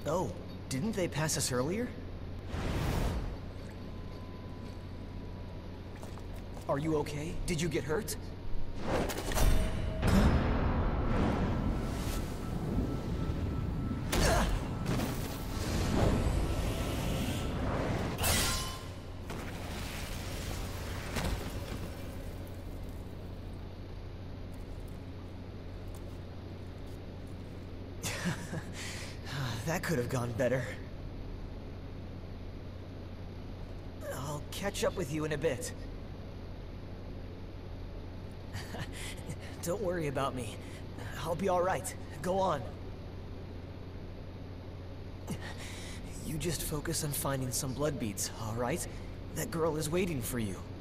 Oh, didn't they pass us earlier? Are you okay? Did you get hurt? That could have gone better. I'll catch up with you in a bit. Don't worry about me. I'll be all right. Go on. You just focus on finding some blood beads, all right? That girl is waiting for you.